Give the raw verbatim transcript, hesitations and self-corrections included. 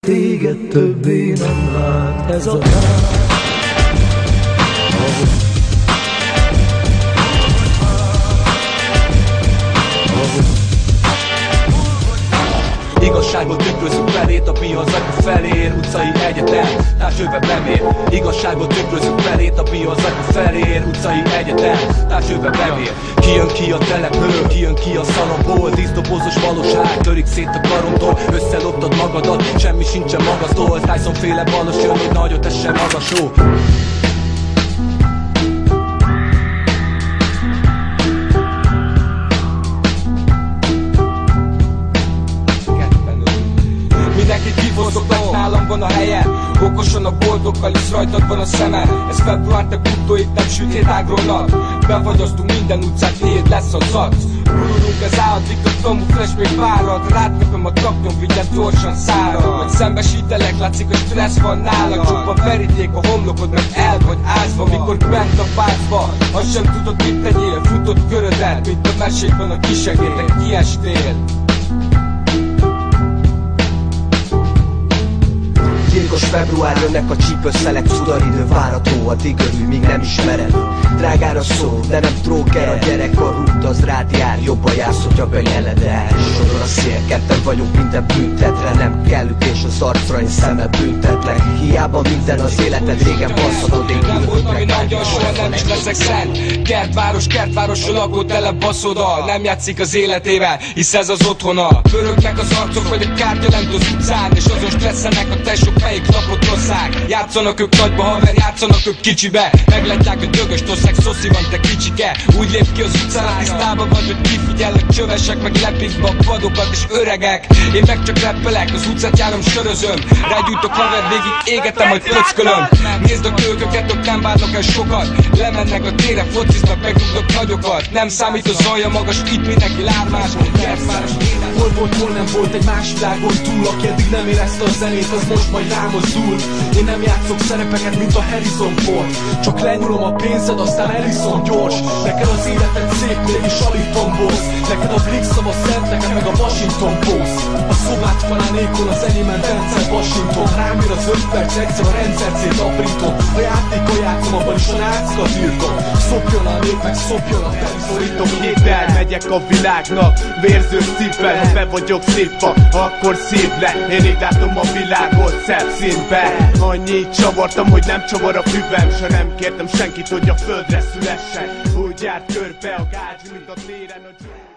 téged többé nem lát ez a tár. Igazságot tükrözünk felét, a piacak felér, utcai egyetem, tárcsőbe bemér. Igazságot tükrözünk felét, a piacak felér, utcai egyetem, tárcsőbe bemér. Kijön ki a telepről, kijön ki a szalomból, tízdobozos valóság törik szét a karomtól. Összeloptad magadat, semmi sincsen magasztól. Tyson féle balos jön, hogy nagyot essen magasó. Nálam van a helye, okosan a boldokkal is rajtad van a szeme. Ez február, te buddóit nem sütét ágrolnak. Befagyasztunk minden utcát, miért lesz az zac. Bululunk az állat, diktatom, flash még várad. Rátköpöm a taknyom, vigyázz gyorsan szárad. Hogy szembesítelek, látszik a stressz van nálak. Csupán veríték a homlokod, mert el vagy ázva. Mikor bent a pácba, azt sem tudod mit tegyél. Futott körödet, mint a mesékben a kisegétek, kiestél. Gyilkos február, jönnek a csípőszelek, fudaridő várható, addig örül, míg nem ismered. Drágára szó, de nem tróker, a gyerekkor rúgtaz rád jár, jobban jársz, hogyha benyeled el. Sodor a szél, ketten vagyunk minden büntetre, nem kell ütés az arcra, én szemmel büntetlek. Hiába minden az életed, régen basszadod, én nem voltam én angyal, soha nem is leszek szent. Kertváros, kertvárosra lakó tele baszódal, nem játszik az életével, hisz ez az otthona. Pörögnek az arcok, vagy a kártyalent az utcán, és azon stresszelnek a tesók, melyik lapot rosszák. Játszanak ők nagyba, haver, játszanak ők kicsibe. Meglátják a dögös tosszák, szoszi van, te kicsike. Úgy lép ki az utcára, tisztában vagy, hogy kifigyellek csövesek, meg lepik be a padokat és öregek. Én meg csak reppelek, az utcát járom, sörözöm. Rágyújtok, haver, végig égetem, majd pöckölöm. Nézd a kölköket, ott nem várnak el sokat. Lemennek a tére, fociznak, megrúgnak nagyokat. Nem számít az alja magas, itt mindenki lármás. Kertváros élet. Hol volt, hol nem volt, egy más világon túl. Aki eddig nem érezte a zenét, az most majd rám mozdul. Én nem játszok szerepeket, mint a Harrison Ford. Csak lenyúlom a pénzed, aztán eliszom gyors. Neked az életed szép, mégis alig tombolsz. Neked a Brixom a szent, neked meg a Washington Post. A szobát falánékon, az enyémen Denzel Washington. Rám jön az öt perc, egyszer a rendszer szétaprítom. A játékkal játszom, abban is a náckat írtom. Szopjon a nép, meg szopjon a teliszorítom. Héttel megyek a világnak, vérző szívvel. Ha be vagyok szívva, akkor szív le. Én így látom a világot szebb színben. Annyit csavartam, hogy nem csavar a füvem. S nem kértem senkit, hogy a földre szülessen. Úgy járt körbe a gágy, mint a téren a dzsungel.